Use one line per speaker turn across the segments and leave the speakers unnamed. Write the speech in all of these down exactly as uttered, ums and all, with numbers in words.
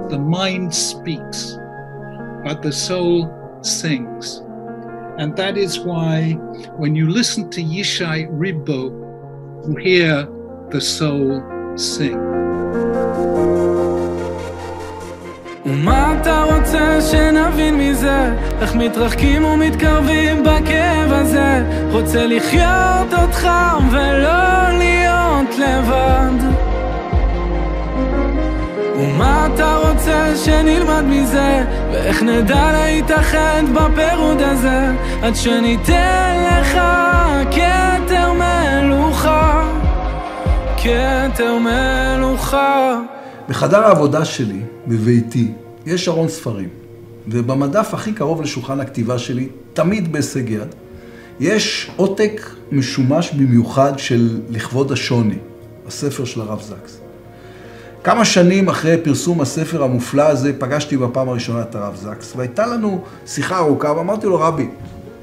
the mind speaks, but the soul sings. And that is why when you listen to Yishai Ribbo, you hear the soul sing.
ומה אתה רוצה שנבין מזה? איך מתרחקים ומתקרבים בכאב הזה? רוצה לחיות אותך ולא להיות לבד. ומה אתה רוצה שנלמד מזה? ואיך נדע להתאחד בפירוד הזה? עד שניתן לך כתר מלוכה, כתר מלוכה.
בחדר העבודה שלי, בביתי, יש ארון ספרים, ובמדף הכי קרוב לשולחן הכתיבה שלי, תמיד בהישג יד, יש עותק משומש במיוחד של לכבוד השוני, הספר של הרב זקס. כמה שנים אחרי פרסום הספר המופלא הזה, פגשתי בפעם הראשונה את הרב זקס, והייתה לנו שיחה ארוכה, ואמרתי לו, רבי,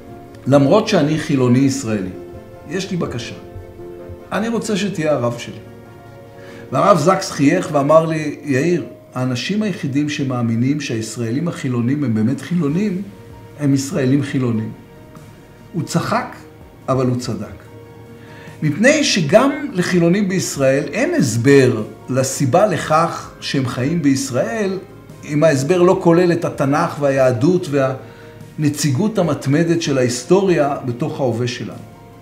למרות שאני חילוני ישראלי, יש לי בקשה. אני רוצה שתהיה הרב שלי. והרב זקס חייך ואמר לי, יאיר, האנשים היחידים שמאמינים שהישראלים החילונים הם באמת חילונים, הם ישראלים חילונים. הוא צחק, אבל הוא צדק. מפני שגם לחילונים בישראל אין הסבר לסיבה לכך שהם חיים בישראל, אם ההסבר לא כולל את התנ"ך והיהדות והנציגות המתמדת של ההיסטוריה בתוך ההווה שלנו.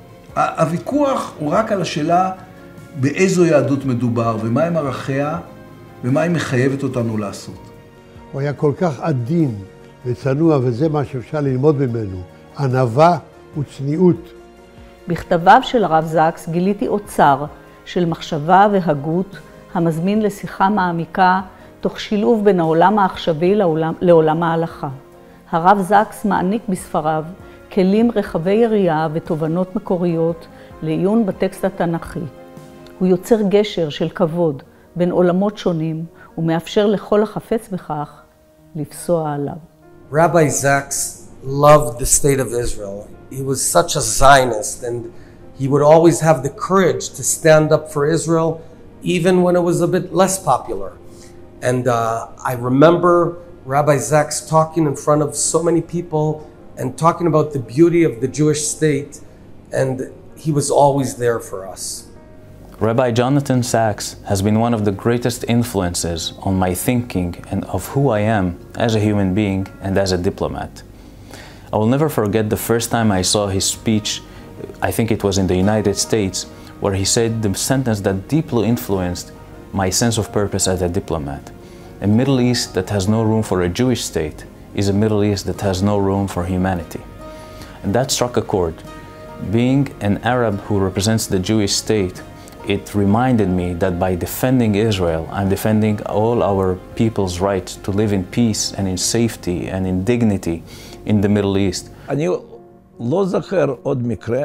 הוויכוח הוא רק על השאלה באיזו יהדות מדובר ומה הם ערכיה ומה היא מחייבת אותנו לעשות.
הוא היה כל כך עדין וצנוע, וזה מה שאפשר ללמוד ממנו, ענווה וצניעות.
בכתביו של הרב זקס גיליתי אוצר של מחשבה והגות המזמין לשיחה מעמיקה תוך שילוב בין העולם העכשווי לעולם, לעולם ההלכה. הרב זקס מעניק בספריו כלים רחבי יריעה ותובנות מקוריות לעיון בטקסט התנ"כי. הוא יוצר גשר של כבוד בין עולמות שונים ומאפשר לכל החפץ בכך לפסוע עליו.
Rabbi Sacks loved the state of Israel. He was such a Zionist, and he would always have the courage to stand up for Israel even when it was a bit less popular. And uh, I remember Rabbi Sacks talking in front of so many people and talking about the beauty of the Jewish state, and he was always there for us.
Rabbi Jonathan Sacks has been one of the greatest influences on my thinking and of who I am as a human being and as a diplomat. I will never forget the first time I saw his speech, I think it was in the United States, where he said the sentence that deeply influenced my sense of purpose as a diplomat. A Middle East that has no room for a Jewish state is a Middle East that has no room for humanity. And that struck a chord. Being an Arab who represents the Jewish state, it reminded me that by defending Israel, I'm defending all our people's right to live in peace and in safety and in dignity in the Middle East.
אני לא זוכר עוד מקרה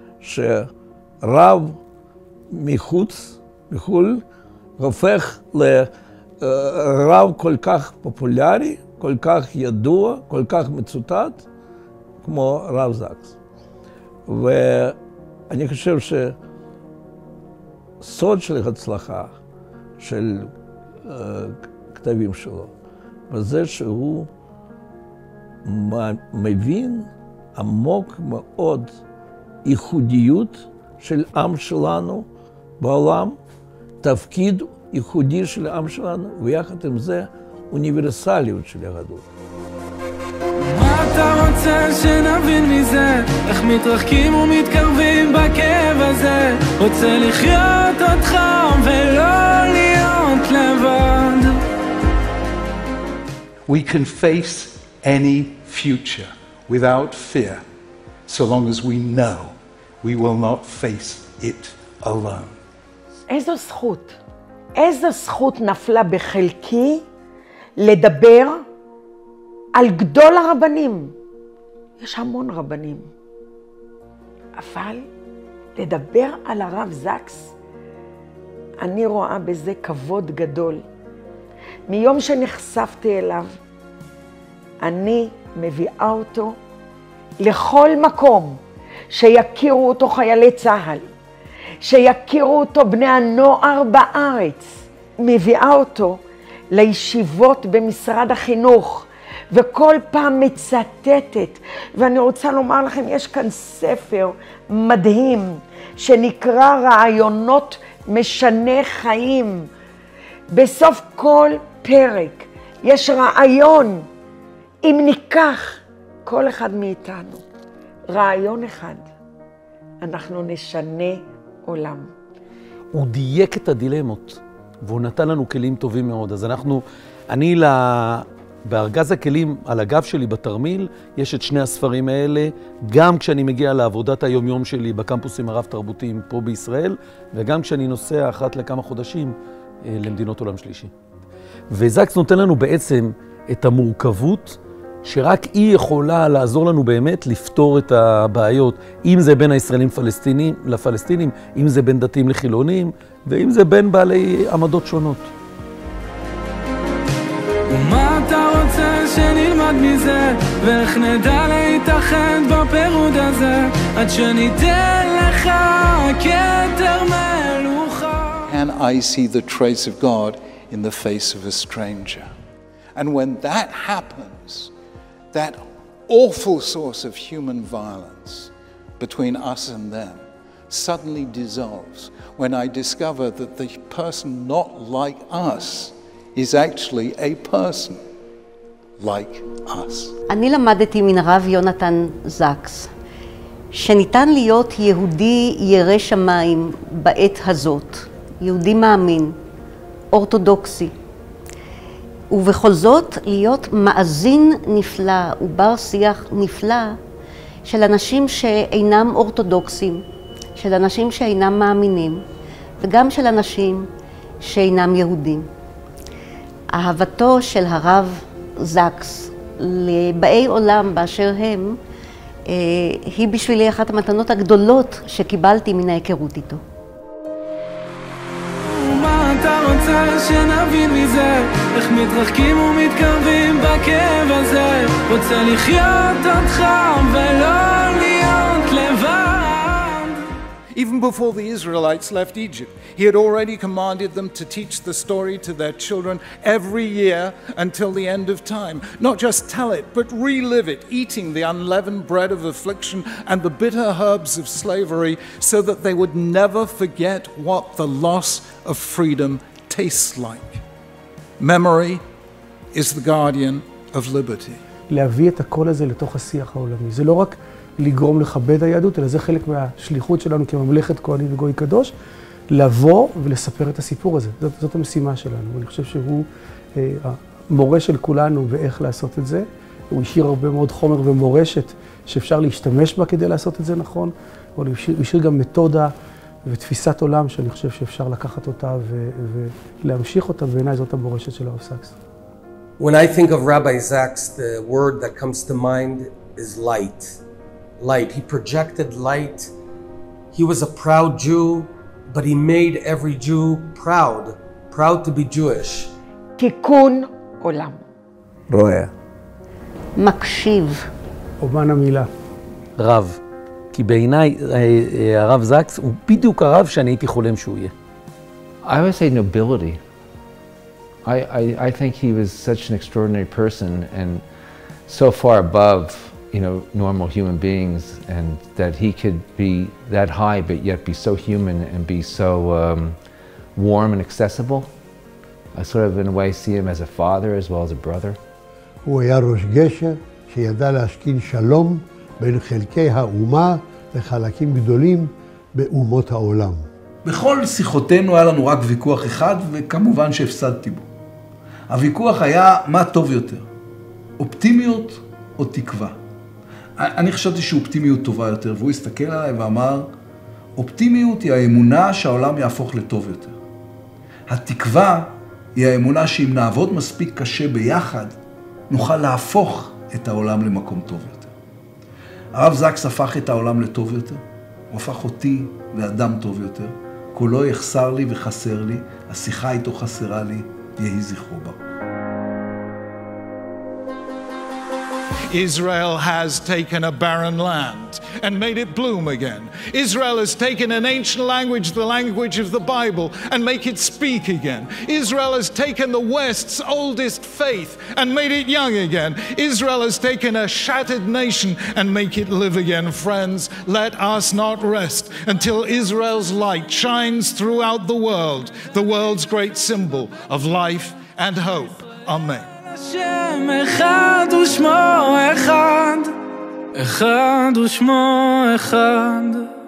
שרב מחוץ, מחול, הופך לרב כל כך פופולרי, כל כך ידוע, כל כך מצוטט, כמו רב זקס. ואני חושב שסוד של הצלחה של uh, כתבים שלו, בזה שהוא מבין עמוק מאוד ייחודיות של עם שלנו בעולם, תפקיד ייחודי של העם שלנו, ויחד עם זה אוניברסליות של היהדות.
מה אתה רוצה שנבין מזה? איך מתרחקים ומתקרבים בכאב הזה? רוצה לחיות אותך ולא להיות לבד.
We can face any future without fear, so long as we know we will not face it alone.
איזו זכות, איזו זכות נפלה בחלקי לדבר על גדול הרבנים. יש המון רבנים. אבל לדבר על הרב זקס, אני רואה בזה כבוד גדול. מיום שנחשפתי אליו, אני מביאה אותו לכל מקום, שיכירו אותו חיילי צה"ל, שיכירו אותו בני הנוער בארץ. מביאה אותו לישיבות במשרד החינוך, וכל פעם מצטטת. ואני רוצה לומר לכם, יש כאן ספר מדהים, שנקרא רעיונות משנה חיים. בסוף כל פרק יש רעיון. אם ניקח כל אחד מאיתנו רעיון אחד, אנחנו נשנה עולם.
הוא דייק את הדילמות, והוא נתן לנו כלים טובים מאוד. אז אנחנו, אני לה, בארגז הכלים על הגב שלי בתרמיל, יש את שני הספרים האלה, גם כשאני מגיע לעבודת היומיום שלי בקמפוסים הרב תרבותיים פה בישראל, וגם כשאני נוסע אחת לכמה חודשים למדינות עולם שלישי. וזקס נותן לנו בעצם את המורכבות, שרק היא יכולה לעזור לנו באמת לפתור את הבעיות, אם זה בין הישראלים פלסטינים, לפלסטינים, אם זה בין דתיים לחילונים, ואם זה בין בעלי עמדות שונות.
ומה אתה רוצה שנלמד מזה, ואיך נדע להתאחד בפירוד הזה, עד שניתן לך כתר מלוכה.
Can I see the trace of God in the face of a stranger? And when that happens, that awful source of human violence between us and them suddenly dissolves when I discover that the person not like us is actually a person like us.
אני למדתי מן הרב יונתן זקס שניתן להיות יהודי ירא שמיים בעת הזאת, יהודי מאמין, אורתודוקסי, ובכל זאת להיות מאזין נפלא ובר שיח נפלא של אנשים שאינם אורתודוקסים, של אנשים שאינם מאמינים, וגם של אנשים שאינם יהודים. אהבתו של הרב זקס לבאי עולם באשר הם, היא בשבילי אחת המתנות הגדולות שקיבלתי מן ההיכרות איתו.
אתה רוצה שנבין מזה, איך מתרחקים ומתקרבים בכאב הזה, רוצה לחיות אותך ולא להיות לבד.
Even before the Israelites left Egypt, he had already commanded them to teach the story to their children every year until the end of time. Not just tell it, but relive it, eating the unleavened bread of affliction and the bitter herbs of slavery, so that they would never forget what the loss of freedom tastes like. Memory is the guardian of liberty.
להביא את הקול הזה לתוך השיח העולמי. זה לא רק לגרום לכבד היהדות, אלא זה חלק מהשליחות שלנו כממלכת כהנים וגוי קדוש, לבוא ולספר את הסיפור הזה. זאת, זאת המשימה שלנו, ואני חושב שהוא אה, המורה של כולנו באיך לעשות את זה. הוא השאיר הרבה מאוד חומר ומורשת שאפשר להשתמש בה כדי לעשות את זה נכון, אבל הוא השאיר, הוא השאיר גם מתודה ותפיסת עולם שאני חושב שאפשר לקחת אותה ו, ולהמשיך אותה, בעיניי זאת המורשת של הרב סאקס.
When I think of Rabbi Sacks, the word that comes to mind is light. Light. He projected light. He was a proud Jew, but he made every Jew proud, proud to be Jewish.
תיקון עולם.
רואה.
מקשיב.
אומן המילה.
רב. כי בעיניי הרב זקס הוא בדיוק הרב שאני הייתי חולם שהוא יהיה.
I would say nobility. I, I, I think he was such an extraordinary person and so far above, you know, normal human beings, and that he could be that high but yet be so human and be so um, warm and accessible. I sort of in a way see him as a father as well as a brother.
הוא היה ראש גשר שידע להשכין שלום בין חלקי האומה לחלקים גדולים באומות העולם.
בכל שיחותינו היה לנו רק ויכוח אחד, וכמובן שהפסדתי בו. הוויכוח היה מה טוב יותר, אופטימיות או תקווה. אני חשבתי שאופטימיות טובה יותר, והוא הסתכל עליי ואמר, אופטימיות היא האמונה שהעולם יהפוך לטוב יותר. התקווה היא האמונה שאם נעבוד מספיק קשה ביחד, נוכל להפוך את העולם למקום טוב יותר. הרב זקס הפך את העולם לטוב יותר, הוא הפך אותי לאדם טוב יותר, כולו יחסר לי וחסר לי, השיחה איתו חסרה לי, יהי זכרו בה.
Israel has taken a barren land and made it bloom again. Israel has taken an ancient language, the language of the Bible, and make it speak again. Israel has taken the West's oldest faith and made it young again. Israel has taken a shattered nation and make it live again. Friends, let us not rest until Israel's light shines throughout the world, the world's great symbol of life and hope. Amen.
השם אחד ושמו אחד, אחד ושמו אחד.